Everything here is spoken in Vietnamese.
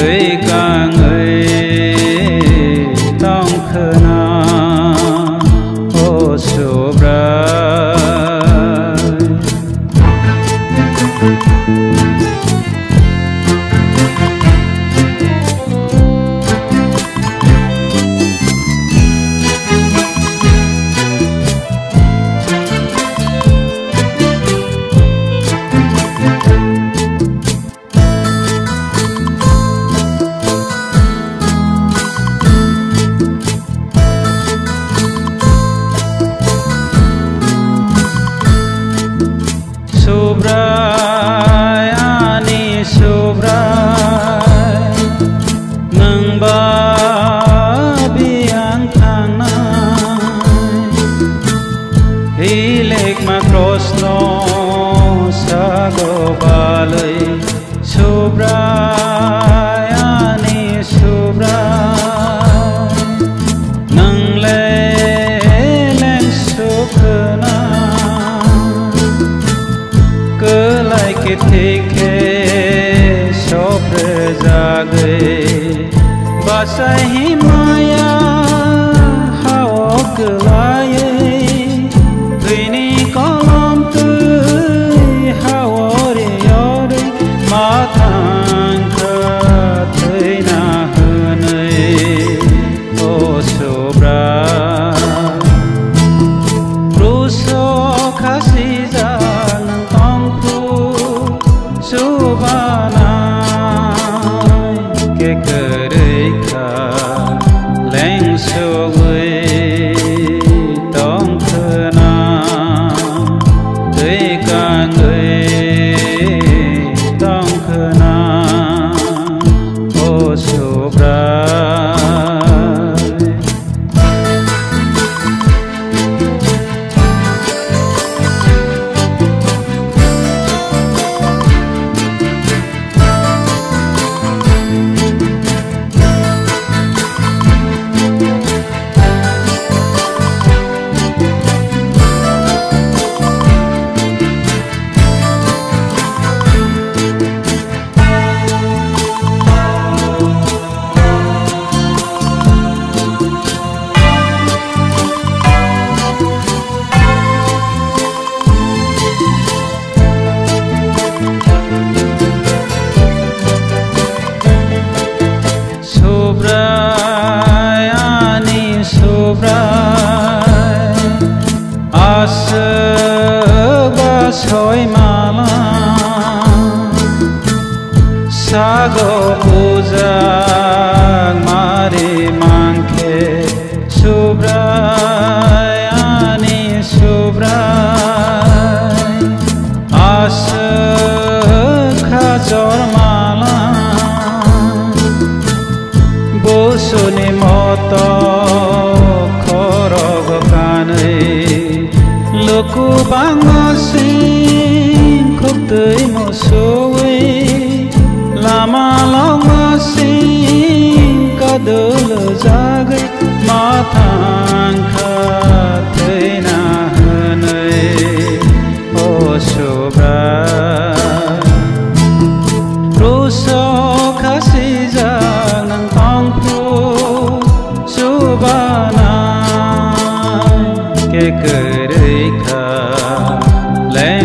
tới cả người tông khờ na ô số ra Sobrai ani sobrai nang babi ang tanay hilek makros no sa gobalay sobrai ani sobrai nang leleng sukna lại cái thế khe sopre jage basai himaya hao kelaye ini kolom tu hao re yore matang ka teina hunai o sobra ruso khasiza Subanai ke kereka leng suwe tong khana tei ka người tong khana o sobra Sobrai ani sobrai asba soi mala sago pujang mari mangke sobrai ani sobrai as khajor mala bosone moto khorog kanai loku bangosin khok tei mo sowe lama longosin kadol jagai mathang kha teina hanai o sobra ruso khasiza Subanai ke kereka leng